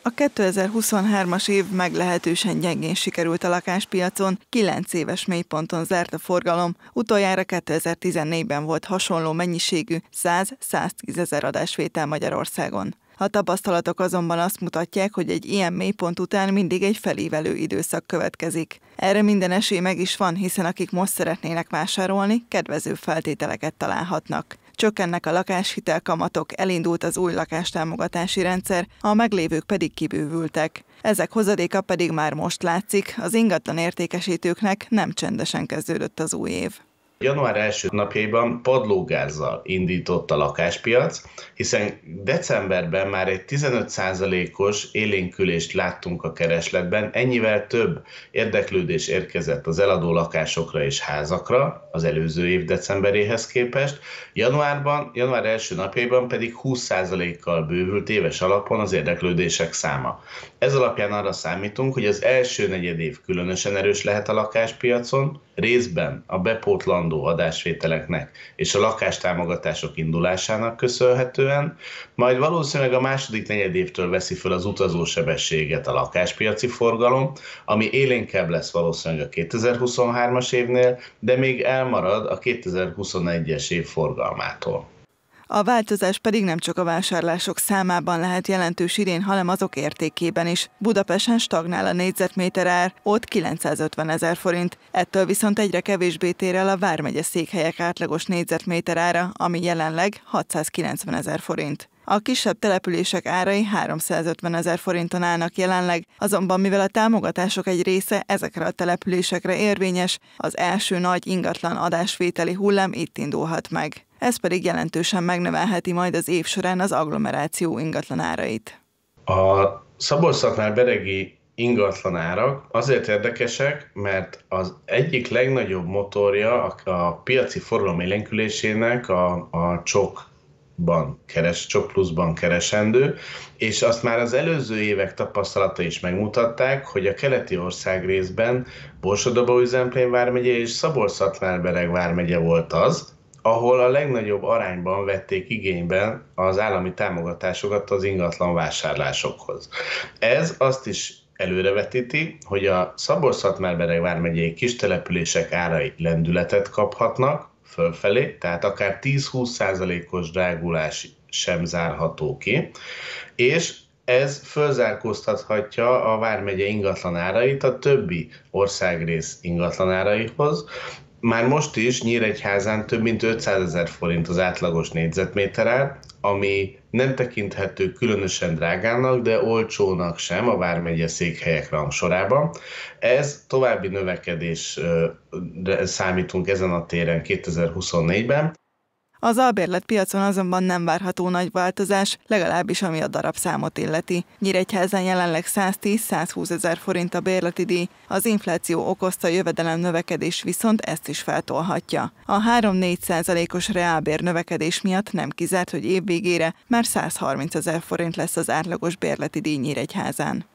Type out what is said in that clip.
A 2023-as év meglehetősen gyengén sikerült a lakáspiacon, 9 éves mélyponton zárt a forgalom, utoljára 2014-ben volt hasonló mennyiségű 100-110 ezer adásvétel Magyarországon. A tapasztalatok azonban azt mutatják, hogy egy ilyen mélypont után mindig egy felívelő időszak következik. Erre minden esély meg is van, hiszen akik most szeretnének vásárolni, kedvező feltételeket találhatnak. Csökkennek a lakáshitel kamatok, elindult az új lakástámogatási rendszer, a meglévők pedig kibővültek. Ezek hozadéka pedig már most látszik, az ingatlan értékesítőknek nem csendesen kezdődött az új év. Január első napjaiban padlógázzal indított a lakáspiac, hiszen decemberben már egy 15%-os élénkülést láttunk a keresletben, ennyivel több érdeklődés érkezett az eladó lakásokra és házakra az előző év decemberéhez képest, január első napjaiban pedig 20%-kal bővült éves alapon az érdeklődések száma. Ez alapján arra számítunk, hogy az első negyedév különösen erős lehet a lakáspiacon, részben a bepótlandó adásvételeknek és a lakástámogatások indulásának köszönhetően, majd valószínűleg a második negyedévtől veszi fel az utazósebességet a lakáspiaci forgalom, ami élénkebb lesz valószínűleg a 2023-as évnél, de még elmarad a 2021-es év forgalmától. A változás pedig nem csak a vásárlások számában lehet jelentős idén, hanem azok értékében is. Budapesten stagnál a négyzetméter ár, ott 950 ezer forint, ettől viszont egyre kevésbé tér el a vármegye székhelyek átlagos négyzetméter ára, ami jelenleg 690 ezer forint. A kisebb települések árai 350 ezer forinton állnak jelenleg, azonban mivel a támogatások egy része ezekre a településekre érvényes, az első nagy ingatlan adásvételi hullám itt indulhat meg. Ez pedig jelentősen megnövelheti majd az év során az agglomeráció ingatlanárait. A Szabolcs-Szatmár-Beregi ingatlanárak azért érdekesek, mert az egyik legnagyobb motorja a piaci forgalom élénkülésének a csok pluszban keresendő, és azt már az előző évek tapasztalata is megmutatták, hogy a keleti országrészben Borsod-Abaúj-Zemplén vármegye és Szabolcs-Szatmár-Bereg vármegye volt az, ahol a legnagyobb arányban vették igénybe az állami támogatásokat az ingatlan vásárlásokhoz. Ez azt is előrevetíti, hogy a Szabolcs-Szatmár-Bereg vármegyei kistelepülések árai lendületet kaphatnak fölfelé, tehát akár 10-20%-os drágulás sem zárható ki, és ez fölzárkóztathatja a vármegye ingatlanárait a többi országrész ingatlanáraihoz. Már most is Nyíregyházán több mint 500 ezer forint az átlagos négyzetméter ár, ami nem tekinthető különösen drágának, de olcsónak sem a vármegye székhelyek rangsorában. Ez további növekedésre számítunk ezen a téren 2024-ben. Az albérletpiacon azonban nem várható nagy változás, legalábbis ami a darabszámot illeti. Nyíregyházán jelenleg 110-120 ezer forint a bérleti díj, az infláció okozta jövedelem növekedés viszont ezt is feltolhatja. A 3-4%-os reálbér növekedés miatt nem kizárt, hogy év végére már 130 ezer forint lesz az átlagos bérleti díj Nyíregyházán.